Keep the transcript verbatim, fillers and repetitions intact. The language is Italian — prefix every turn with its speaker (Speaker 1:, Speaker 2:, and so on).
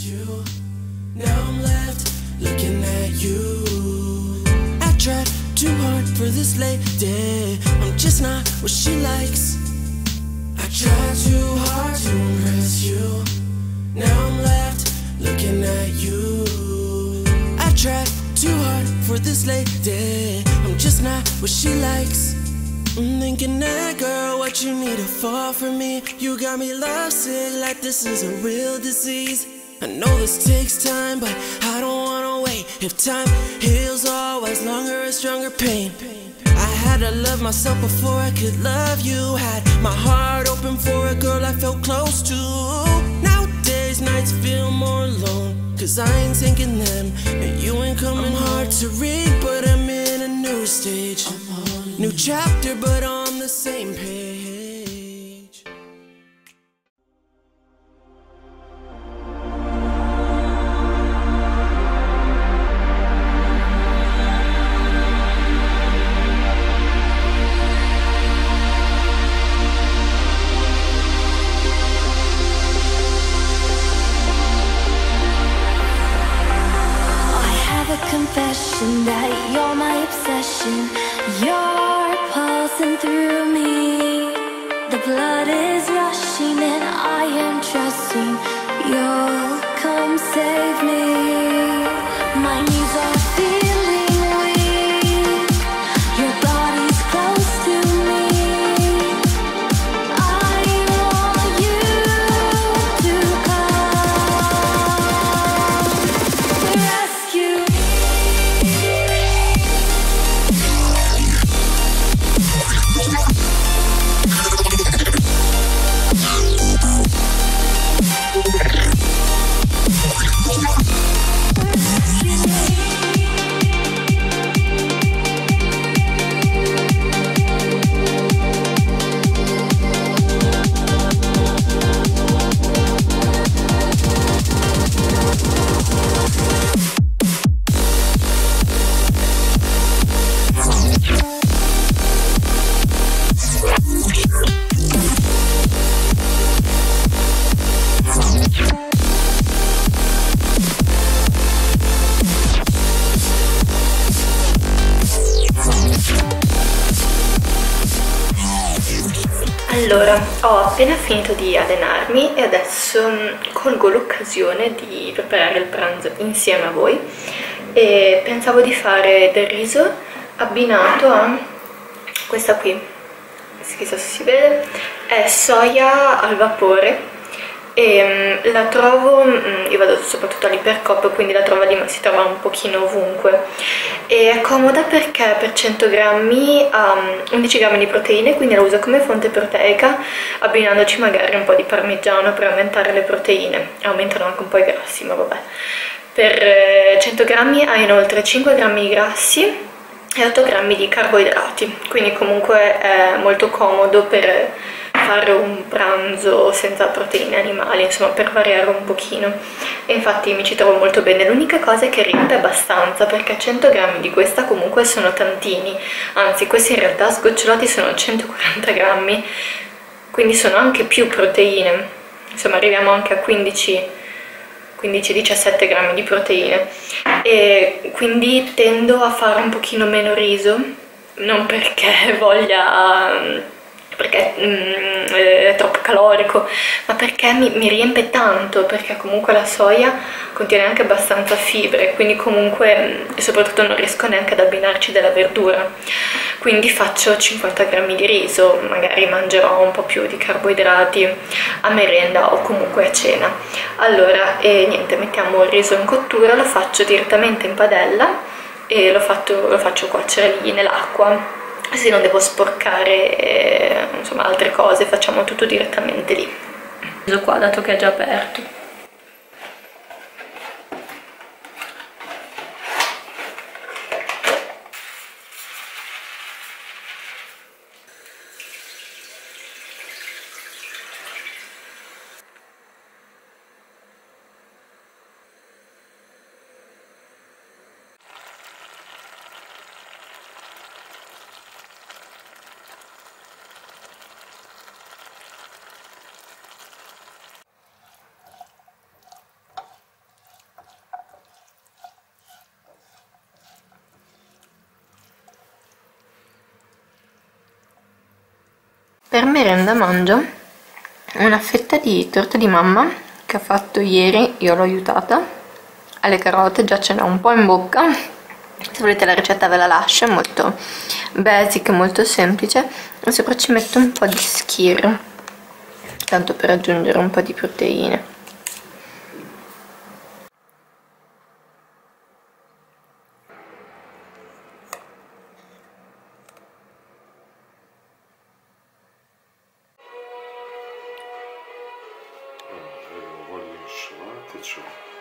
Speaker 1: impress you. Now I'm left looking at you. I tried too hard for this lady, I'm just not what she likes. I tried too hard to impress you. Now I'm left looking at you. I tried too hard for this lady, I'm just not what she likes. I'm thinking that girl, what you need to fall for me. You got me lovesick like this is a real disease. I know this takes time, but I don't wanna wait. If time heals always longer and stronger pain. I had to love myself before I could love you. Had my heart open for a girl I felt close to. Nowadays nights feel more alone, cause I ain't thinking them, and you ain't coming. Hard to read, but I'm in a new stage. New chapter, but on the same page.
Speaker 2: I have a confession that you're my obsession. You're pulsing through me. The blood is rushing and I am trusting you'll come save me. My knees are feeling weak. Your body's close to me. I want you to come to rescue.
Speaker 3: Allora, ho appena finito di allenarmi e adesso colgo l'occasione di preparare il pranzo insieme a voi e pensavo di fare del riso abbinato a questa qui, chissà se si vede, è soia al vapore e um, la trovo, um, io vado soprattutto all'Ipercoop, quindi la trovo lì, ma si trova un pochino ovunque e è comoda perché per cento grammi ha um, undici grammi di proteine, quindi la uso come fonte proteica, abbinandoci magari un po' di parmigiano per aumentare le proteine. Aumentano anche un po' i grassi, ma vabbè. Per eh, cento grammi ha inoltre cinque grammi di grassi e otto grammi di carboidrati, quindi comunque è molto comodo per fare un pranzo senza proteine animali, insomma, per variare un pochino, e infatti mi ci trovo molto bene. L'unica cosa è che riempie abbastanza, perché cento grammi di questa comunque sono tantini, anzi questi in realtà sgocciolati sono centoquaranta grammi, quindi sono anche più proteine, insomma arriviamo anche a quindici diciassette grammi di proteine, e quindi tendo a fare un pochino meno riso, non perché voglia perché mm, è troppo calorico, ma perché mi, mi riempie tanto, perché comunque la soia contiene anche abbastanza fibre, quindi comunque, e soprattutto non riesco neanche ad abbinarci della verdura, quindi faccio cinquanta grammi di riso, magari mangerò un po' più di carboidrati a merenda o comunque a cena. Allora, e niente, mettiamo il riso in cottura, lo faccio direttamente in padella e lo, fatto, lo faccio cuocere lì nell'acqua, così non devo sporcare eh, insomma altre cose, facciamo tutto direttamente lì. Questo qua, dato che è già aperto. Per merenda mangio una fetta di torta di mamma che ha fatto ieri, io l'ho aiutata, alle carote, già ce n'è un po' in bocca. Se volete la ricetta ve la lascio, è molto basic, molto semplice, e sopra ci metto un po' di skyr, tanto per aggiungere un po' di proteine.
Speaker 4: Voglio insalata,